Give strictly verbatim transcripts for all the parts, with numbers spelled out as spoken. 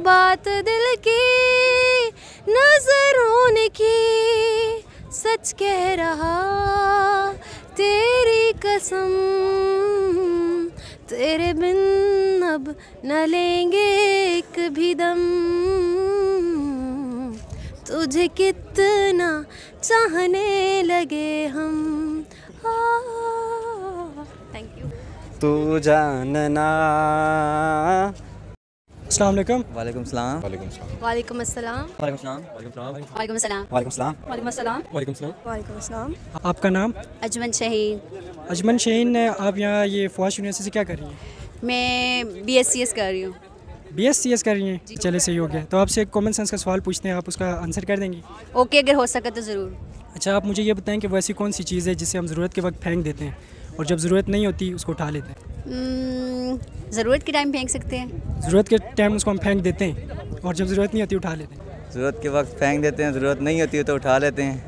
बात दिल की नजरों ने की, सच कह रहा तेरी कसम, तेरे बिन अब न लेंगे एक भी दम, तुझे कितना चाहने लगे हम। Thank you. तू जानना। अस्सलाम वालेकुम। वालेकुम सलाम। वालेकुम अस्सलाम। वालेकुम सलाम। वालेकुम सलाम। वालेकुम सलाम। वालेकुम सलाम। वालेकुम अस्सलाम। वालेकुम सलाम। वालेकुम अस्सलाम। आपका नाम? अजमन शहीन। अजमन शहीन, आप यहाँ ये फवाद यूनिवर्सिटी से क्या कर रही हैं? मैं बी एस सी एस कर रही हूँ। बी एस सी एस कर रही हैं? चले सही हो गया। तो आपसे एक कॉमन सेंस का सवाल पूछते हैं, आप उसका आंसर कर देंगी? ओके, अगर हो सके तो ज़रूर। अच्छा, आप मुझे ये बताएं कि वो ऐसी कौन सी चीज़ है जिसे हम ज़रूरत के वक्त फेंक देते हैं और जब ज़रूरत नहीं होती उसको उठा लेते हैं? ज़रूरत के टाइम फेंक सकते हैं। ज़रूरत के टाइम उसको हम फेंक देते हैं और जब ज़रूरत नहीं होती उठा लेते हैं। ज़रूरत के वक्त फेंक देते हैं, ज़रूरत नहीं होती है तो उठा लेते हैं।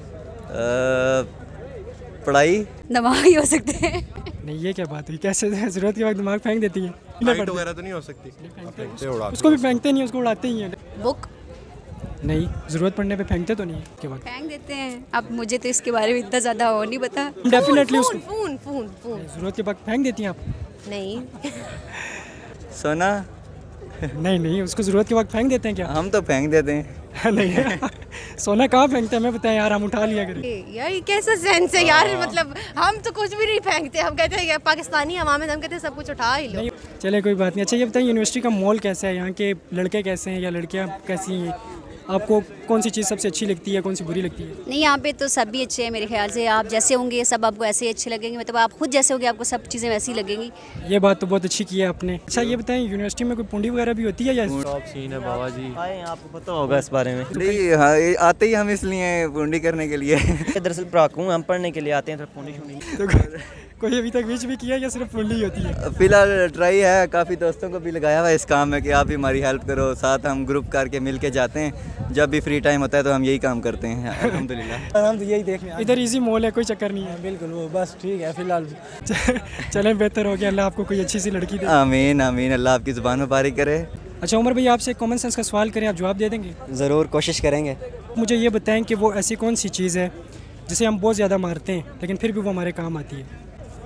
पढ़ाई, दिमाग ही हो सकते हैं। नहीं, ये क्या बात हुई? कैसे ज़रूरत के वक्त दिमाग फेंक देती है? वगैरह तो नहीं हो सकती, उसको भी फेंकते नहीं, उसको उड़ाते ही हैं। बुक नहीं, ज़रूरत पड़ने पे फेंकते तो नहीं है के वक्त। फेंक देते हैं। अब मुझे तो इसके बारे में इतना ज़्यादा हो नहीं पता। डेफिनेटली उसको फोन फोन फोन ज़रूरत के वक्त फेंक देती हैं आप? नहीं। सोना। नहीं नहीं, उसको ज़रूरत के वक्त फेंक देते हैं क्या? हम तो फेंक देते हैं। नहीं, सोना कहाँ फेंकते हैं? मैं बताएं यार, हम उठा लिया करें। यार ये कैसा सेंस है यार, मतलब हम तो कुछ भी नहीं फेंकते, हम कहते हैं पाकिस्तानी हवाम में हम कहते हैं सब कुछ उठा ही लो। चले कोई बात नहीं। अच्छा, ये बताइए यूनिवर्सिटी का माहौल कैसा है? यहाँ के लड़के कैसे हैं या लड़कियाँ कैसी हैं? आपको कौन सी चीज़ सबसे अच्छी लगती है, कौन सी बुरी लगती है? नहीं, यहाँ पे तो सब भी अच्छे हैं मेरे ख्याल से। आप जैसे होंगे सब आपको ऐसे ही अच्छे लगेंगे, मतलब आप खुद जैसे होंगे आपको सब चीज़ें वैसी लगेंगी। ये बात तो बहुत अच्छी की है आपने। अच्छा, ये बताएं यूनिवर्सिटी में कोई पुंडी वगैरह भी होती है या? टॉप सीन है बाबा जी, आपको पता होगा इस बारे में। नहीं, हाँ, ये आते ही हम इसलिए पूंडी करने के लिए। दरअसल प्राकू हम पढ़ने के लिए आते हैं, तो पूंडी शूंडी तो कोई अभी तक विच भी किया या सिर्फ पुंडी होती है? फिलहाल ट्राई है, काफ़ी दोस्तों को भी लगाया हुआ है इस काम में कि आप भी हमारी हेल्प करो। साथ हम ग्रुप करके मिल के जाते हैं, जब भी फ्री टाइम होता है तो हम यही काम करते हैं। अल्हम्दुलिल्लाह। हम तो यही देख रहे हैं, इधर इजी मॉल है, कोई चक्कर नहीं है। बिल्कुल, वो बस ठीक है फिलहाल। चलें, बेहतर हो गया। अल्लाह आपको कोई अच्छी सी लड़की दे। आमीन आमीन, अल्लाह आपकी ज़ुबान मुबारक करे। अच्छा उमर भाई, आपसे कॉमन सेंस का सवाल करें, आप जवाब दे देंगे? ज़रूर कोशिश करेंगे। मुझे ये बताएं कि वो ऐसी कौन सी चीज़ है जिसे हम बहुत ज़्यादा मारते हैं लेकिन फिर भी वो हमारे काम आती है?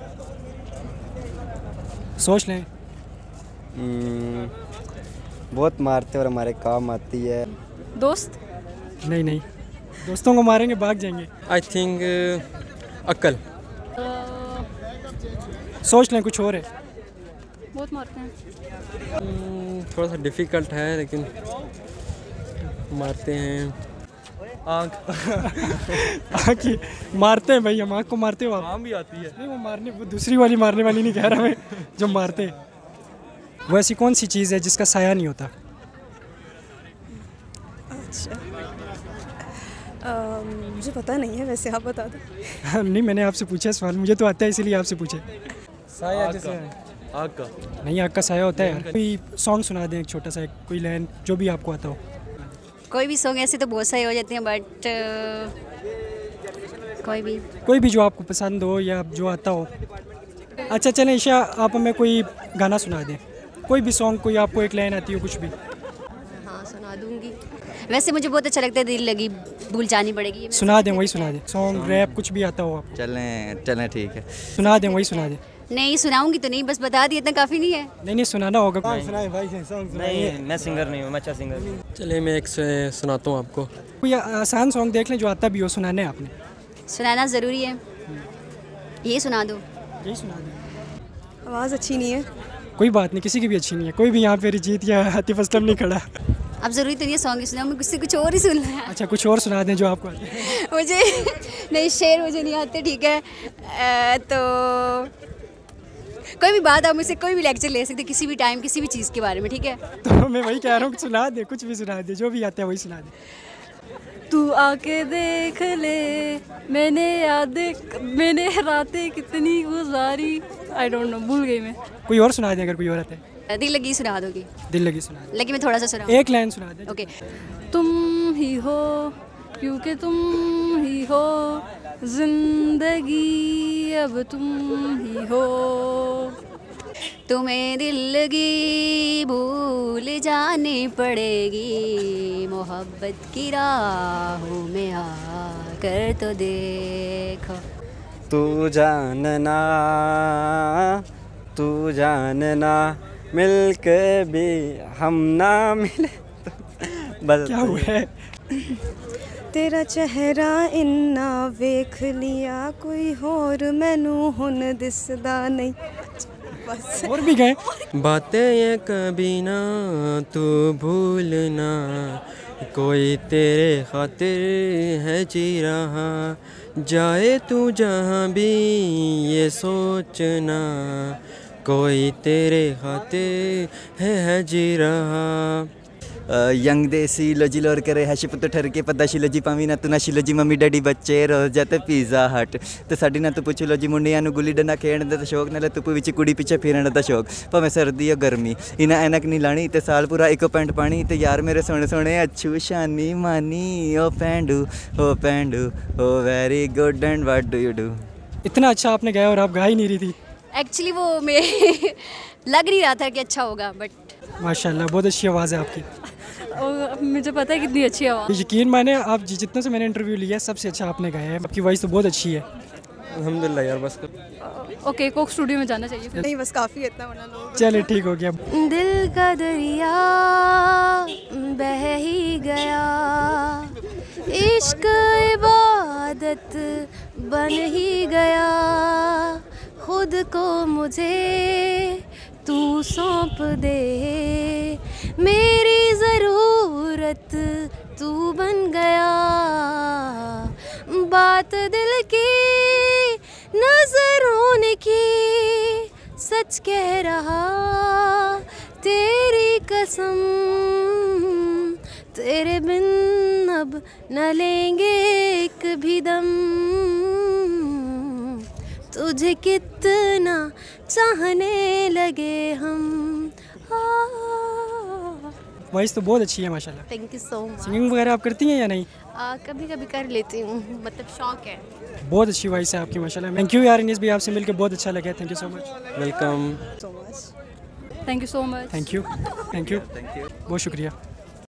सोच लें। बहुत मारते और हमारे काम आती है। दोस्त? नहीं नहीं, दोस्तों को मारेंगे भाग जाएंगे। आई थिंक अक्ल। सोच लें, कुछ और है। बहुत मारते हैं। hmm, थोड़ा सा डिफ़िकल्ट है लेकिन मारते हैं। आँख। आँख ही मारते हैं भाई, हम आँख को मारते हो आप? आम भी आती है। नहीं, वो मारने, वो दूसरी वाली मारने वाली नहीं कह रहा मैं, जो मारते हैं। वो ऐसी कौन सी चीज़ है जिसका साया नहीं होता? अच्छा, मुझे पता नहीं है, वैसे आप बता दो। नहीं, मैंने आपसे पूछा सवाल, मुझे तो आता है इसीलिए आपसे पूछे। साया जैसे आग का? नहीं, आग का साया होता है। कोई सॉन्ग सुना दें, एक छोटा सा, कोई लाइन जो भी आपको आता हो। कोई भी सॉन्ग ऐसे तो बहुत सारे हो जाते हैं, बट कोई भी कोई भी जो आपको पसंद हो या जो आता हो। अच्छा चलें ईशा, आप हमें कोई गाना सुना दें, कोई भी सॉन्ग, कोई आपको एक लाइन आती हो, कुछ भी। हाँ सुना दूंगी। वैसे मुझे बहुत अच्छा लगता है, दिल लगी भूल जानी पड़ेगी। सुना दें, वही सुना दें। सॉन्ग, रैप, कुछ भी आता हो आप। चलें चलें, ठीक है, सुना दें, वही सुना दें। नहीं सुनाऊंगी तो नहीं, बस बता दिया, इतना काफ़ी नहीं है। नहीं नहीं, सुनाना होगा। सुनाए भाई, नहीं मैं सिंगर नहीं हूँ, मैं अच्छा सिंगर नहीं। चलिए मैं एक से सुनाता हूँ आपको। कोई आसान सॉन्ग देख लें जो आता भी हो, सुनाने है आपने। सुनाना ज़रूरी है, ये सुना दो। यही सुना दें। आवाज़ अच्छी नहीं है। कोई बात नहीं, किसी की भी अच्छी नहीं है, कोई भी यहाँ पे रिजीत या आतिफ असलम नहीं खड़ा। अब ज़रूरी तो नहीं है सॉन्ग ही सुना, मुझसे कुछ और ही सुनना है। अच्छा, कुछ और सुना दें जो आपको आते हैं। मुझे नहीं, शेर मुझे नहीं आते, ठीक है। आ, तो कोई भी बात आप मुझसे कोई भी लेक्चर ले सकते, किसी भी टाइम, किसी भी चीज़ के बारे में, ठीक है। तो मैं वही कह रहा हूँ, सुना दे, कुछ भी सुना दे, जो भी आता है वही सुना दे। तू आके देख ले, मैंने यादें, मैंने रातें कितनी गुजारी। आई डोंट नो, भूल गई मैं। कोई और सुना दे अगर कोई और आता है। दिल लगी सुना दोगी? दिल लगी सुना दे। लेकिन मैं थोड़ा सा सुना, एक लाइन सुना दे। ओके। तुम ही हो क्योंकि तुम ही हो, जिंदगी अब तुम ही हो। तुम्हें दिल लगी भूल जानी पड़ेगी, मोहब्बत की राहों में आकर तो देखो। तू जानना तू जानना मिलके भी हम ना मिले तो बस क्या हुआ है? तेरा चेहरा इन्ना वेख लिया, कोई होर मैनू हुन दिसदा नहीं। बस और भी गए? बातें ये कभी ना तू भूलना, कोई तेरे खातिर है जी रहा, जाए तू जहाँ भी ये सोचना, कोई तेरे खातिर है है जी रहा। यंग देसी लोजी लोर करे है शिप तो ठर के पता शिलो जी पावी ना तू ना शिलो जी मम्मी डैडी बच्चे रोज जाते पिज़्ज़ा हट ਤੇ ਸਾਡੀ ਨਾ ਤੂੰ ਪੁੱਛ ਲੋ ਜੀ ਮੁੰਡਿਆਂ ਨੂੰ ਗੁੱਲੀ ਡੰਡਾ ਖੇਡਣ ਦਾ ਤਾਂ ਸ਼ੌਕ ਨਾਲੇ ਧੁੱਪ ਵਿੱਚ ਕੁੜੀ ਪਿੱਛੇ ਫਿਰਨ ਦਾ ਸ਼ੌਕ ਭਾਵੇਂ ਸਰਦੀ ਜਾਂ ਗਰਮੀ ਇਹਨਾਂ ਐਨਕ ਨਹੀਂ ਲਾਣੀ ਤੇ ਸਾਲ ਪੂਰਾ ਇੱਕੋ ਪੈਂਟ ਪਾਣੀ ਤੇ ਯਾਰ ਮੇਰੇ ਸੋਹਣੇ ਸੋਹਣੇ ਅੱਛੂ ਸ਼ਾਨੀ ਮਾਨੀ ਓ ਪੈਂਡੂ ਓ ਪੈਂਡੂ ਓ very good and what do you do. इतना अच्छा आपने गाया और आप गा ही नहीं रही थी। एक्चुअली वो मेरे लग नहीं रहा था कि अच्छा होगा, बट माशाल्लाह बहुत अच्छी आवाज़ है आपकी। और मुझे पता है कितनी अच्छी आवाज़। यकीन माने आप जि- जितने से मैंने इंटरव्यू लिया सबसे अच्छा आपने गाया है। आपकी वॉइस तो बहुत अच्छी है। अल्हम्दुलिल्लाह यार बस ओके, कोक स्टूडियो में जाना चाहिए फिर। नहीं, बस काफ़ी है इतना, वरना लोग चले ठीक हो गया। दिल का दरिया बह ही गया, इश्क इबादत बन ही गया, खुद को मुझे तू सौंप दे, मेरी ज़रूरत तू बन गया, बात दिल की नजरों ने की, सच कह रहा तेरी कसम, तेरे बिन अब न लेंगे एक भी दम, तुझे कितना चाहने लगे हम। वॉइस तो बहुत अच्छी है माशाल्लाह। Thank you so much. Singing वगैरह आप करती हैं या नहीं? कभी कभी कर लेती हूँ, मतलब शौक है। बहुत अच्छी वॉइस है आपकी माशाल्लाह। थैंक यू यार इनिस भी, आपसे मिलकर बहुत अच्छा लगा। Thank you so much. Welcome. So much. Thank you so much. Thank you thank you बहुत शुक्रिया।